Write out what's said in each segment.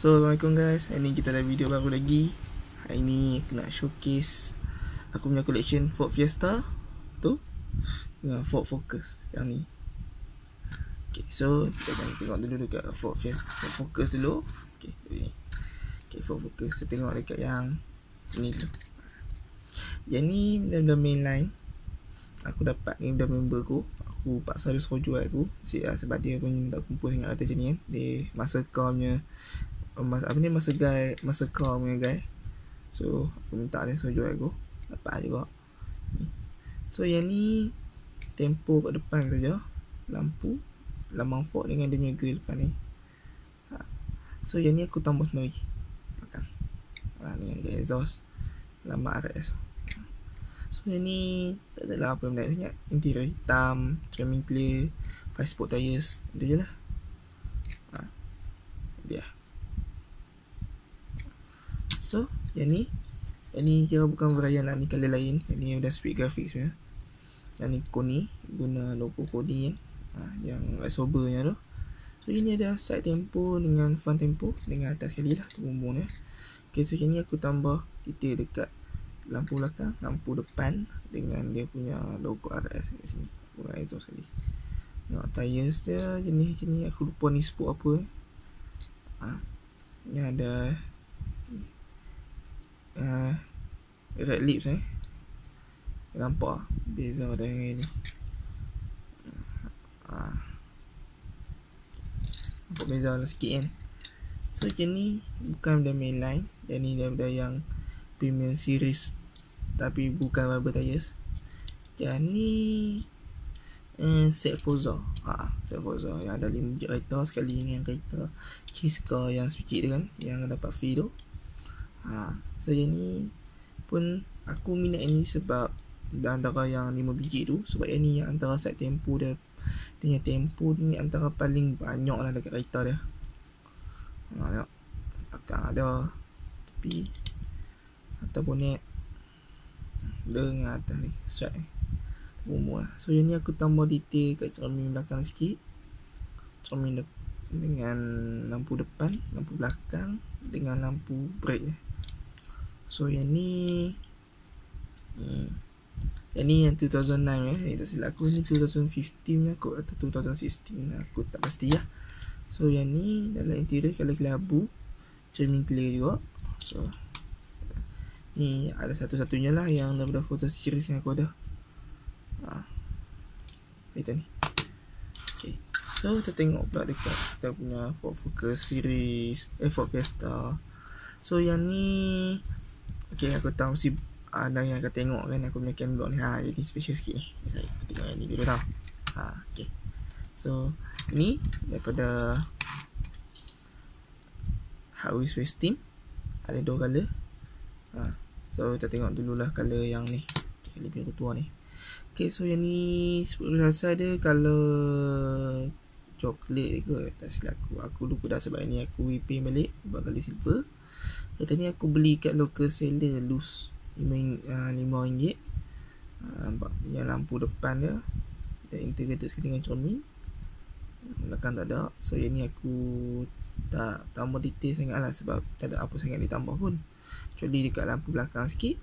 So Assalamualaikum guys, hari ni kita ada video baru lagi. Hari ni aku nak showcase aku punya collection Ford Fiesta tu dengan Ford Focus yang ni. Okay, so kita akan tengok dulu dekat Ford Fiesta, Ford Focus dulu. Okay, ni. Okay, Ford Focus, kita tengok dekat yang ni dulu. Yang ni benda-benda mainline. Aku dapat ni benda member aku. Aku paksa dia suruh jual aku sebab dia pun tak kumpul sangat kata macam ni kan. Dia masa kau punya masa kau punya guy. So aku minta dia suruh jual aku. Dapat juga ni. So yang ni tempo kat depan saja. Lampu lambang Ford dengan dia punya grill depan ni. So yang ni aku tambah sendiri belakang. Dengan dia exhaust lambang RS. So yang ni tak adalah apa yang menarik sangat. Interior hitam, cermin clear, 5-spoke tires. Itu je lah. Dia. So yang ni kira bukan varian lah, ni colour lain. Yang ni ada speed graphics punya. Yang ni Koni, guna logo Koni kan. Yang sobernya tu. So ini ada side tempo dengan front tempo dengan atas sekali lah tu bumbung dia. Okay, so yang ni aku tambah detail dekat lampu belakang, lampu depan dengan dia punya logo RS kat sini. Kurang exhaust sekali. Tengok tires dia jenis macam ni. Aku lupa ni spoke apa ni ada red lips nampak beza dengan ni. Nampak beza lah sikit kan. So macam ni bukan benda mainline. Yang ni daripada yang premium series tapi bukan rubber tires. Yang ni set Forza. Set Forza yang ada 5 kereta sekali dengan kereta Kiska yang sikit dia kan, yang dapat free tu. So yang ni pun aku minat ni sebab antara yang 5 biji tu, sebab yang ni yang antara set tempo dia dengan tempo ni antara paling banyak lah dekat kereta dia. Tengok belakang ada tepi atau bonet dengan atas ni strap ni bumbu lah. So yang ni aku tambah detail kat cermin belakang sikit, cermin dengan lampu depan, lampu belakang dengan lampu brake. So yang ni yang 2009 ni tak silap aku, ni 2015 aku atau 2016 aku tak pasti lah. So yang ni dalam interior color kelabu, cermin clear juga. So ni ada satu-satunya lah yang daripada foto series yang aku ada. Itu ni. Okay, so kita tengok pula dekat kita punya Ford Focus series, Ford Fiesta. So yang ni okay, aku tahu mesti ada yang akan tengok kan aku punya cam block ni. Jadi special sikit ni. Kita tengok yang ni dulu tau. Okay, so ni daripada Hot Wheels Race Team. Ada 2 colour. So kita tengok dululah colour yang ni, colour biru tua ni. Okay, so yang ni rasa dia colour coklat ke tak silap aku lupa dah sebab ni aku whipping balik buat colour silver. Kata ni aku beli kat local seller loose RM5. Nampak yang lampu depan dia dan integrated sekali dengan cermin, belakang tak ada. So yang ni aku tak tambah detail sangat lah sebab tak ada apa sangat ditambah pun, kecuali dekat lampu belakang sikit.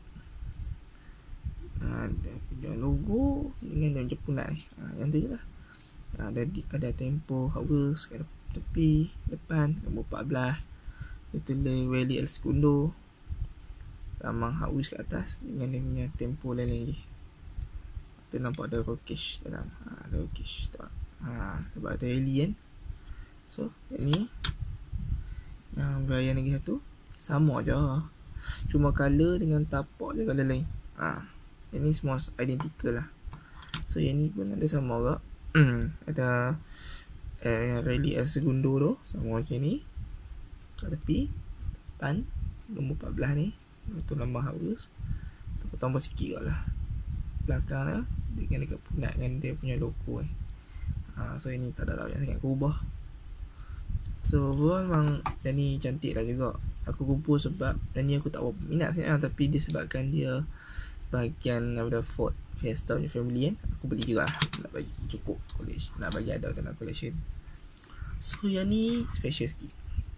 Dia punya logo dengan dia punya punat ni. Yang tu je lah. Ada tempo Hot Wheels kat tepi depan, nombor 14. Dia tulis Wally El Segundo, lambang Hot Wheels kat atas dengan dia punya tempo lain lagi. Tu nampak ada rokish dalam. Ada rokish tak? Sebab ada alien. So yang ni varian lagi satu sama je, cuma color dengan tapak je color lain. Yang ni semua identical lah. So yang ni pun ada sama juga. Ada Rally El Segundo tu sama macam ni kat tepi depan, nombor 14 ni tu lambang Hot Wheels. Tu tambah sikit kot lah belakang lah dengan dekat punat dengan dia punya logo so ini tak ada lah yang sangat berubah. So memang yang ni cantik lah juga. Aku kumpul sebab yang ni aku tak minat sangat tapi disebabkan dia bahagian daripada Ford Fiesta punya family kan, aku beli juga nak bagi cukup collection, nak bagi ada dalam collection. So yang ni special sikit.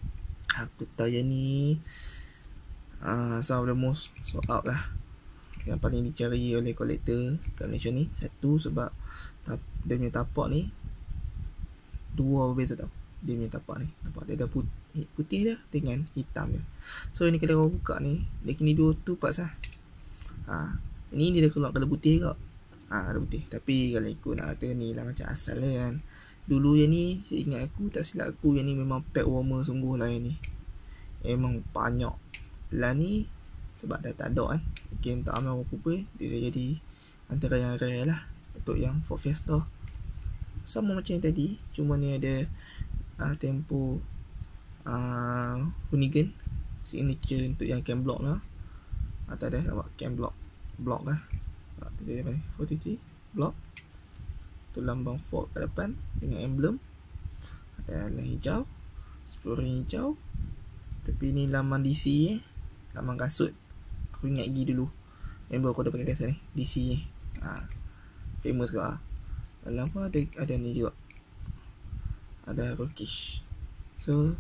Aku tahu yang ni some of the most sold out lah, yang paling dicari oleh kolektor kat Malaysia ni. Satu sebab dia punya tapak ni dua berbeza tau. Dia punya tapak ni, nampak dia ada putih dia dengan hitam dia. So ini kalau kau buka ni, dia kini dua tu parts lah. Ini dia dah keluar colour putih kau. Ada putih. Tapi kalau ikut nak kata ni lah macam asal lah kan. Dulu yang ni, saya ingat aku, tak silap aku, yang ni memang pack warmer sungguh lah yang ni. Memang banyak lah ni. Sebab dah tak ada kan, mungkin tak ramai orang kumpul, dia dah jadi antara yang rare lah untuk yang Ford Fiesta. Sama macam yang tadi, cuma ni ada tempo Hoonigan signature untuk yang cam block lah. Tak ada nampak cam block lah. Dia ada 43 block tu, lambang Ford kat depan dengan emblem, ada line hijau, exploring hijau. Tapi ni lambang DC lambang kasut. Aku ingat lagi dulu member aku dah pakai kasut ni, DC famous ke dalam pun ada ni juga, ada Rockish. So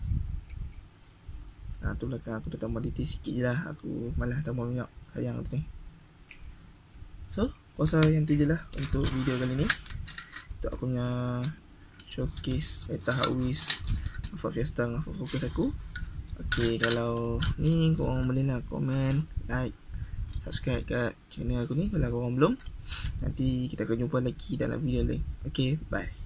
tu belakang aku dah tambah detail sikit je lah, aku malah tambah banyak, sayang tu ni. So kuasa yang tu je lah untuk video kali ni, untuk aku punya showcase kereta Hot Wheels Ford Fiesta dengan Ford Focus aku. Okay, kalau ni korang boleh lah komen, like, subscribe kat channel aku ni kalau korang belum. Nanti kita akan jumpa lagi dalam video lain. Okay, bye.